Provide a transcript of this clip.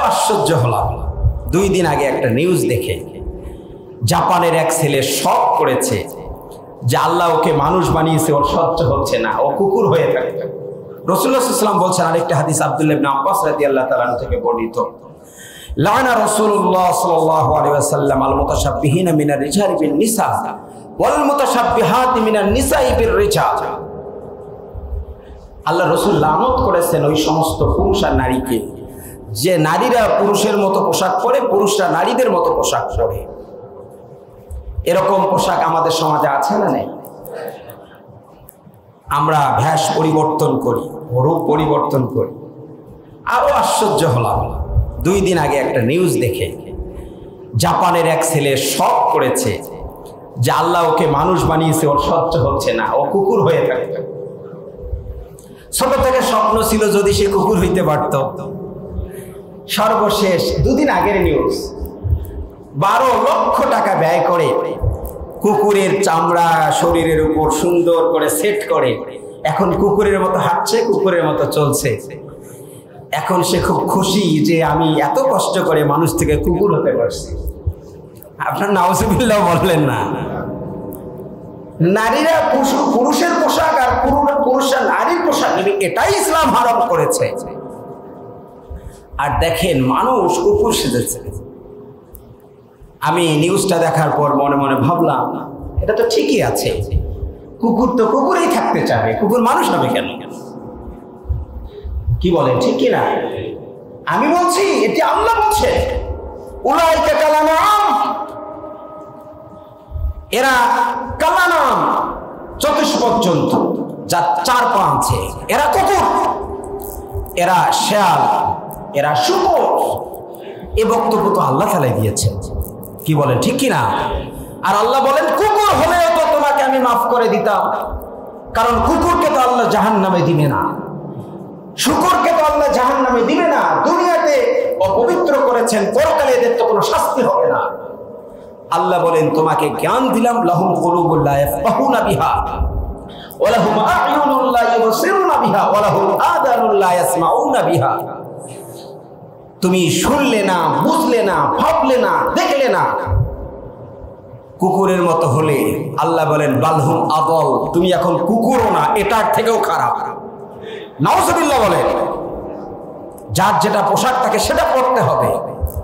আশ্চর্য হলাম, 2 দিন আগে একটা নিউজ দেখে জাপানের এক ছেলে শক করেছে যে আল্লাহ ওকে মানুষ বানিয়েছে, ওর সহ্য হচ্ছে না, ও কুকুর হয়ে থাকে। রাসূলুল্লাহ সাল্লাল্লাহু আলাইহি ওয়াসাল্লাম বলছেন, আরেকটা হাদিস আব্দুল্লাহ ইবনে আব্বাস রাদিয়াল্লাহু তাআলা আনহু থেকে বর্ণিত, লানা রাসূলুল্লাহ সাল্লাল্লাহু আলাইহি ওয়াসাল্লাম আল মুতাশাব্বিহিনা মিনার রিজালি বিন নিসা ওয়াল মুতাশাব্বিহাতি মিনান নিসাই বির রিজাল। আল্লাহ রাসূল লানত করেছেন ওই সমস্ত পুরুষ আর নারীকে, যে নারীরা পুরুষের মতো পোশাক পরে, পুরুষরা নারীদের মতো পোশাক পরে। এরকম পোশাক আমাদের সমাজে আছে না নেই? আমরা ভেষ পরিবর্তন করি, রূপ পরিবর্তন করি। আরো আশ্চর্য হলাম, 2 দিন আগে একটা নিউজ দেখে জাপানের এক ছেলে শক করেছে যে আল্লাহ ওকে মানুষ বানিয়েছে, ওর সহ্য হচ্ছে না, ও কুকুর হয়ে থাকে। ছোট থেকে স্বপ্ন ছিল যদি সে কুকুর হইতে পারত। সর্বশেষ 2 দিন আগের নিউজ, 12 লক্ষ টাকা ব্যয় করে কুকুরের চামড়া শরীরের উপর সুন্দর করে সেট করে এখন কুকুরের মতো হাঁটছে, কুকুরের মতো চলছে। এখন সে খুব খুশি যে আমি এত কষ্ট করে মানুষ থেকে কুকুর হতে পারছি। আপনার নাউজুবিল্লাহ বললেন না? নারীরা পুরুষের পোশাক আর পুরুষরা নারীর পোশাক নেবে, এটাই ইসলাম হারাম করেছে। আর দেখেন মানুষ কুকুর সেজেছে। আমি নিউজটা দেখার পর মনে মনে ভাবলাম, এটা তো ঠিকই আছে, কুকুর তো কুকুরেই থাকতে চাবে, কুকুর মানুষ হবে কেন? কি বলেন, ঠিক কি না? আমি বলছি, এটি আল্লাহ বলছে, উলাইকা কালানাম, এরা কালানাম চতুষ্পদ জন্তু, যার 4 পা আছে, এরা কুকুর, এরা শেয়াল, এরা শুকর। এ বক্তব্য তো আল্লাহ তাআলাই দিয়েছেন। কি বলেন, ঠিক কি না? আর আল্লাহ বলেন, কুকুর হলেও তো তোমাকে আমি মাফ করে দিতাম, কারণ কুকুরকে তো আল্লাহ জাহান্নামে দিবে না, শুকরকে তো আল্লাহ জাহান্নামে দিবে না। দুনিয়াতে অপবিত্র করেছেন, পরকালে এদের তো কোনো শাস্তি হবে না। আল্লাহ বলেন, তোমাকে জ্ঞান দিলাম, লাহুম কুলুবুল লা ইয়াফকাহুনা বিহা ওয়া লাহুম আ'য়ুনুন লা ইউবসিরুনা বিহা ওয়া লাহুম আযানুন লা ইয়াসমাউনা বিহা। তুমি শুনলে না, বুঝলে না, ভাবলে না, দেখলে না, কুকুরের মতো হলে আল্লাহ বলেন বালহুম আদল, তুমি এখন কুকুরও না, এটার থেকেও খারাপ। নাউজুবিল্লাহ বলেন। যার যেটা পোশাক থাকে সেটা পরতে হবে।